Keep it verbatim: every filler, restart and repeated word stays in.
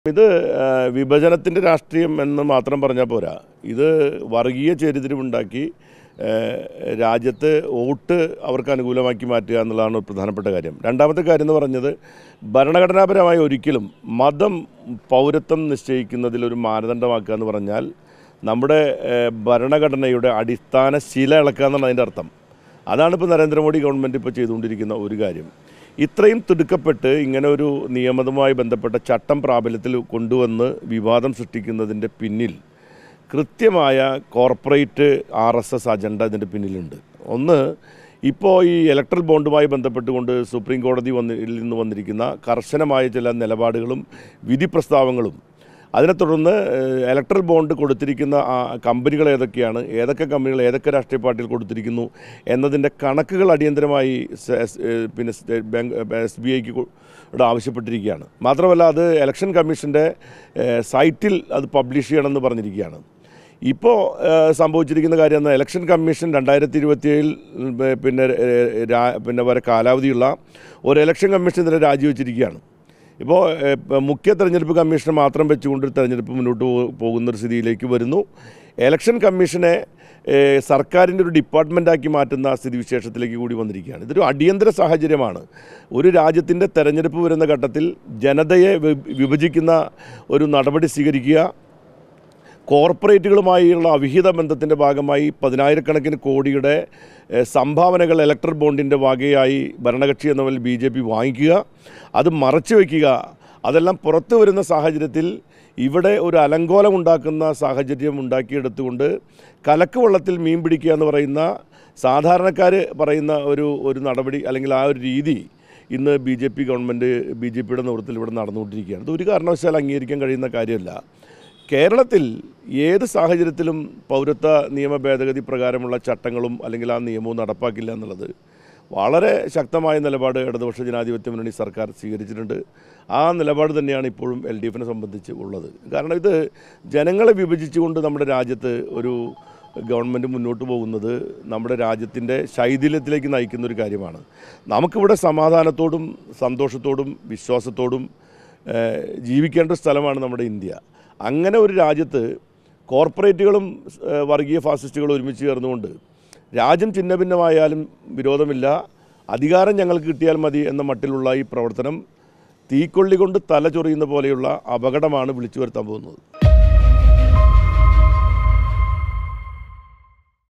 ഇത് വിഭജനത്തിൻ്റെ രാഷ്ട്രീയം എന്ന് മാത്രം പറഞ്ഞാൽ പോരാ. ഇത് വർഗീയ ചേരിതിരിവുണ്ടാക്കി രാജ്യത്ത് വോട്ട് അവർക്ക് അനുകൂലമാക്കി മാറ്റുക എന്നുള്ളതാണ് പ്രധാനപ്പെട്ട കാര്യം. രണ്ടാമത്തെ കാര്യം എന്ന് പറഞ്ഞത് ഭരണഘടനാപരമായി ഒരിക്കലും മതം പൗരത്വം നിശ്ചയിക്കുന്നതിലൊരു മാനദണ്ഡമാക്കുക എന്ന് പറഞ്ഞാൽ നമ്മുടെ ഭരണഘടനയുടെ അടിസ്ഥാന ശില ഇളക്കുക എന്നാണ് അതിൻ്റെ അർത്ഥം. അതാണ് ഇപ്പോൾ നരേന്ദ്രമോദി ഗവൺമെൻറ് ഇപ്പോൾ ചെയ്തുകൊണ്ടിരിക്കുന്ന ഒരു കാര്യം. ഇത്രയും തിടുക്കപ്പെട്ട് ഇങ്ങനെ ഒരു നിയമവുമായി ബന്ധപ്പെട്ട ചട്ടം പ്രാബല്യത്തിൽ കൊണ്ടുവന്ന് വിവാദം സൃഷ്ടിക്കുന്നതിൻ്റെ പിന്നിൽ കൃത്യമായ കോർപ്പറേറ്റ് ആർ എസ് എസ് അജണ്ട ഇതിൻ്റെ പിന്നിലുണ്ട്. ഒന്ന്, ഇപ്പോൾ ഈ ഇലക്ട്രൽ ബോണ്ടുമായി ബന്ധപ്പെട്ടുകൊണ്ട് സുപ്രീം കോടതി വന്നിൽ നിന്ന് വന്നിരിക്കുന്ന കർശനമായ ചില നിലപാടുകളും വിധി പ്രസ്താവങ്ങളും, അതിനെ തുടർന്ന് ഇലക്ട്രൽ ബോണ്ട് കൊടുത്തിരിക്കുന്ന കമ്പനികൾ ഏതൊക്കെയാണ്, ഏതൊക്കെ കമ്പനികൾ ഏതൊക്കെ രാഷ്ട്രീയ പാർട്ടികൾ കൊടുത്തിരിക്കുന്നു എന്നതിൻ്റെ കണക്കുകൾ അടിയന്തരമായി പിന്നെ സ്റ്റേറ്റ് ബാങ്ക് എസ് ബി ഐക്ക് ഇവിടെ ആവശ്യപ്പെട്ടിരിക്കുകയാണ്. മാത്രമല്ല അത് ഇലക്ഷൻ കമ്മീഷൻ്റെ സൈറ്റിൽ അത് പബ്ലിഷ് ചെയ്യണമെന്ന് പറഞ്ഞിരിക്കുകയാണ്. ഇപ്പോൾ സംഭവിച്ചിരിക്കുന്ന കാര്യം എന്നാൽ ഇലക്ഷൻ കമ്മീഷൻ രണ്ടായിരത്തി ഇരുപത്തിയേഴിൽ പിന്നെ പിന്നെ വരെ കാലാവധിയുള്ള ഒരു ഇലക്ഷൻ കമ്മീഷൻ ഇതിനെ രാജിവെച്ചിരിക്കുകയാണ്. ഇപ്പോൾ മുഖ്യ തെരഞ്ഞെടുപ്പ് കമ്മീഷനെ മാത്രം വെച്ചുകൊണ്ട് തെരഞ്ഞെടുപ്പ് മുന്നോട്ട് പോകുന്നൊരു സ്ഥിതിയിലേക്ക് വരുന്നു. ഇലക്ഷൻ കമ്മീഷനെ സർക്കാരിൻ്റെ ഒരു ഡിപ്പാർട്ട്മെൻറ്റാക്കി മാറ്റുന്ന സ്ഥിതിവിശേഷത്തിലേക്ക് കൂടി വന്നിരിക്കുകയാണ്. ഇതൊരു അടിയന്തര സാഹചര്യമാണ്. ഒരു രാജ്യത്തിൻ്റെ തെരഞ്ഞെടുപ്പ് വരുന്ന ഘട്ടത്തിൽ ജനതയെ വിഭജിക്കുന്ന ഒരു നടപടി സ്വീകരിക്കുക, കോർപ്പറേറ്റുകളുമായുള്ള അവിഹിത ബന്ധത്തിൻ്റെ ഭാഗമായി പതിനായിരക്കണക്കിന് കോടിയുടെ സംഭാവനകൾ ഇലക്ട്രൽ ബോണ്ടിൻ്റെ വകയായി ഭരണകക്ഷി എന്ന നിലയിൽ ബി ജെ പി വാങ്ങിക്കുക, അത് മറച്ചു വയ്ക്കുക, അതെല്ലാം പുറത്തു വരുന്ന സാഹചര്യത്തിൽ ഇവിടെ ഒരു അലങ്കോലം ഉണ്ടാക്കുന്ന സാഹചര്യം ഉണ്ടാക്കിയെടുത്തുകൊണ്ട് കലക്ക് വെള്ളത്തിൽ മീൻ പിടിക്കുക എന്ന് പറയുന്ന സാധാരണക്കാർ പറയുന്ന ഒരു ഒരു നടപടി അല്ലെങ്കിൽ ആ ഒരു രീതി ഇന്ന് B J P government B J പിയുടെ നേതൃത്വത്തിൽ ഇവിടെ നടന്നുകൊണ്ടിരിക്കുകയാണ്. ഇത് ഒരു കാരണവശാൽ അംഗീകരിക്കാൻ കഴിയുന്ന കാര്യമല്ല. കേരളത്തിൽ ഏത് സാഹചര്യത്തിലും പൗരത്വ നിയമ ഭേദഗതി പ്രകാരമുള്ള ചട്ടങ്ങളും അല്ലെങ്കിൽ ആ നിയമവും നടപ്പാക്കില്ല എന്നുള്ളത് വളരെ ശക്തമായ നിലപാട് ഇടതുപക്ഷ ജനാധിപത്യ മുന്നണി സർക്കാർ സ്വീകരിച്ചിട്ടുണ്ട്. ആ നിലപാട് തന്നെയാണ് ഇപ്പോഴും എൽ ഡി എഫിനെ സംബന്ധിച്ച് ഉള്ളത്. കാരണം ഇത് ജനങ്ങളെ വിഭജിച്ചുകൊണ്ട് നമ്മുടെ രാജ്യത്ത് ഒരു ഗവൺമെൻറ് മുന്നോട്ട് പോകുന്നത് നമ്മുടെ രാജ്യത്തിൻ്റെ ശൈഥില്യത്തിലേക്ക് നയിക്കുന്ന ഒരു കാര്യമാണ്. നമുക്കിവിടെ സമാധാനത്തോടും സന്തോഷത്തോടും വിശ്വാസത്തോടും ജീവിക്കേണ്ട സ്ഥലമാണ് നമ്മുടെ ഇന്ത്യ. അങ്ങനെ ഒരു രാജ്യത്ത് കോർപ്പറേറ്റുകളും വർഗീയ ഫാസിസ്റ്റുകളും ഒരുമിച്ച് ചേർന്നുകൊണ്ട് രാജ്യം ചിഹ്ന ഭിന്നമായാലും വിരോധമില്ല, അധികാരം ഞങ്ങൾക്ക് കിട്ടിയാൽ മതി എന്ന മട്ടിലുള്ള ഈ പ്രവർത്തനം തീക്കൊള്ളി കൊണ്ട് തല ചൊറിയുന്ന പോലെയുള്ള അപകടമാണ് വിളിച്ചു വരുത്താൻ പോകുന്നത്.